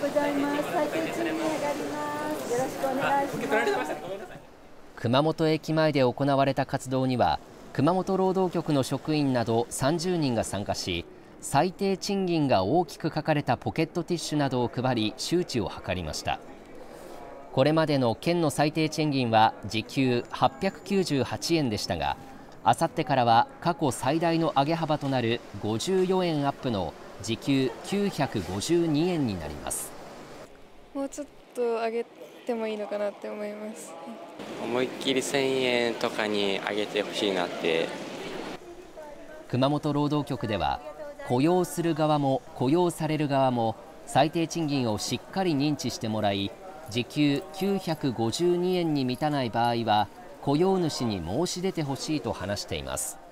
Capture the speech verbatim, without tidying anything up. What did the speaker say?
ございます。最低賃金上がります。よろしくお願いします。 熊本駅前で行われた活動には、熊本労働局の職員などさんじゅうにんが参加し、最低賃金が大きく書かれたポケットティッシュなどを配り、周知を図りました。これまでの県の最低賃金は時給はっぴゃくきゅうじゅうはちえんでしたが、あさってからは過去最大の上げ幅となるごじゅうよえんアップの時給きゅうひゃくごじゅうにえんになります。 もうちょっと上げてもいいのかなって思います。 思いっきりせんえんとかに上げてほしいなって。 熊本労働局では、雇用する側も雇用される側も最低賃金をしっかり認知してもらい、時給きゅうひゃくごじゅうにえんに満たない場合は雇用主に申し出てほしいと話しています。